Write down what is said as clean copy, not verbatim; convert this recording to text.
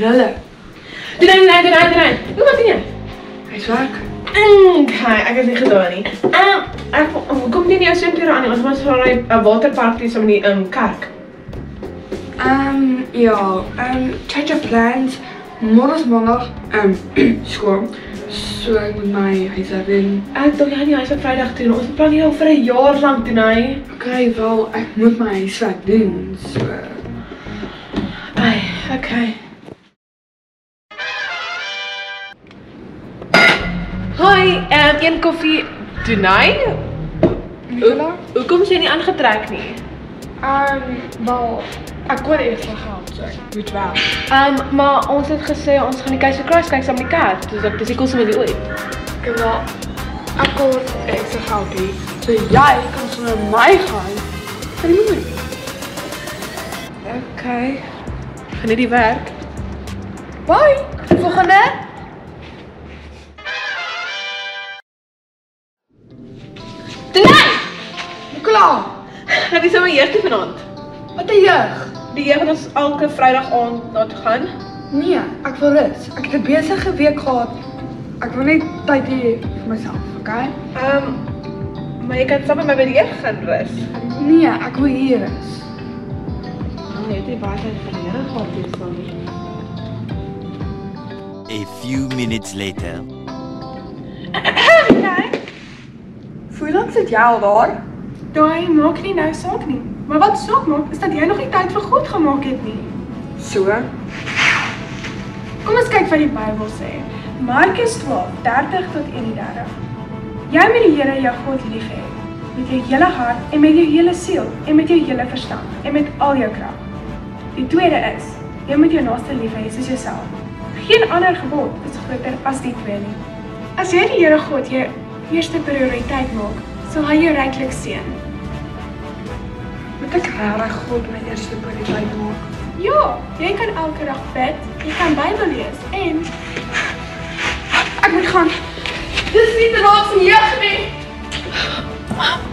brille. Doen hy. Hoe wat doen jy? Hy's werk. Okay, ek het nie gedaan nie. Hoekom doen jy jou swemklere aan nie? Ons moet vir 'n waterpark toe saam in die kerk. Ja, change of plans. Morgens maandag, skool. So ek moet my huis doen. Ek dink jy nie huis op Vrydag doen. Ons beplan hier al vir 'n jaar lank doen hy. Okay, wel, ek moet my huiswerk doen, so. Okay. Hoi, een koffie doen hy? Hoekom is jy nie aangetrek nie? Wel, ek kon eers van geld, so ek moet wel. Maar ons het gesê ons gaan die Keizer Kruis kyk saam met die kerk. Dis die coolste movie ooit. Okay, wel, ek kon extra geld hê, so jy kan sonder my gaan vir die movie. Okay. Geniet die werk. Bye! Volgende. Denai! Nicola! Dit is my eerste vanaand. Wat 'n jeug? Die jeug wat ons elke Vrydag aand na toe gaan. Nee, ek wil rus. Ek het 'n besige week gehad. Ek wil net tyd hê vir myself, okay? Maar jy kan saam met my by die jeug gaan rus. Nee, ek wil hier rus. Jy het nie baie tyd vir die Here gehad hierson nie. A few minutes later. Okay. Hoe lank sit jy al daar? Daai maak nie nou saak nie. Maar wat saak maak is dat jy nog nie tyd vir God gemaak het nie. So? Kom ons kyk wat die Bybel sê. Markus 12:30 tot 31. Jy moet die Here jou God lief hê met jou hele hart en met jou hele siel en met jou hele verstand en met al jou krag. Die tweede is, jy moet jou naaste lief hê soos jouself. Geen ander gebod is groter as die twee nie. As jy die Here God jou eerste prioriteit maak, sal hy jou ryklik seën. Moet ek regtig God my eerste prioriteit maak? Ja, jy kan elke dag bid, jy kan Bybel lees en Ek moet gaan. Dis nie te laat vir jeug nie.